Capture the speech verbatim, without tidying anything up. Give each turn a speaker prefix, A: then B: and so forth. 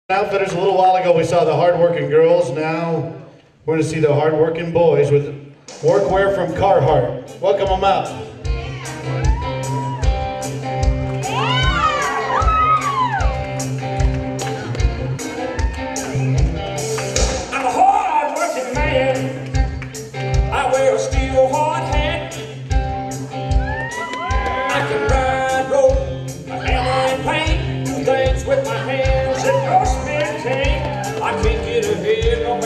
A: Outfitters. A little while ago we saw the hard-working girls. Now we're going to see the hard-working boys with workwear from Carhartt. Welcome them out.
B: I'm a hard-working man. I wear a steel hard hat. I can ride, rope, a hammer and paint, dance with my hands and no spin tank. I can't get ahead no